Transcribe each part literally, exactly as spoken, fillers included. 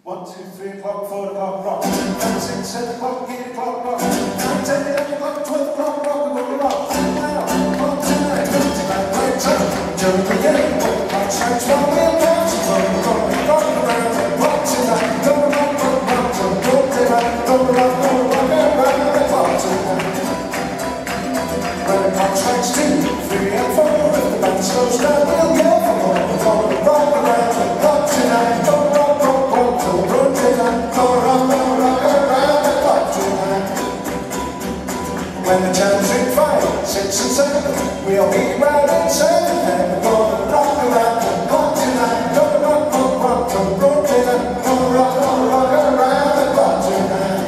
One, two, three o'clock, four o'clock, rock. Five, six, seven o'clock, eight o'clock, rock. Nine, ten, eleven o'clock, twelve o'clock, rock. We're gonna rock. Now, rock tonight. Tonight, right time. During the game, when the clock strikes one, we'll dance. We're gonna rock around and rock tonight. Gonna rock, rock, rock till broad daylight. Gonna rock, gonna rock around the clock tonight. When the clock strikes two, three, and four, if the band slows down, we'll go for more. We're gonna rock around and rock tonight. Gonna rock, rock, rock till broad daylight. Gonna rock, gonna rock around the clock tonight. When the chimes ring five, six, and seven, we'll be round at seven, and we're gonna rock around the clock tonight. Gonna rock, rock, rock till broad daylight. Gonna rock, gonna rock around the clock tonight.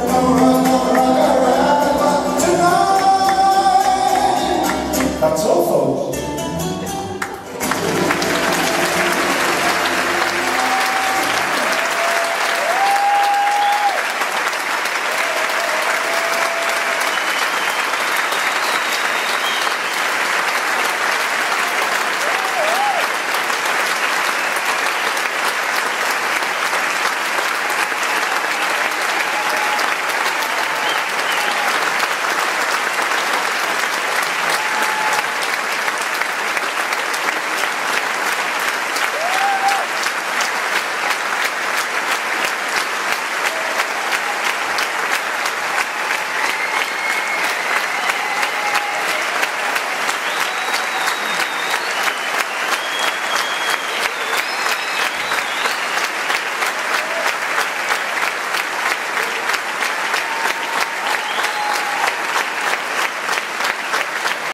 That's all.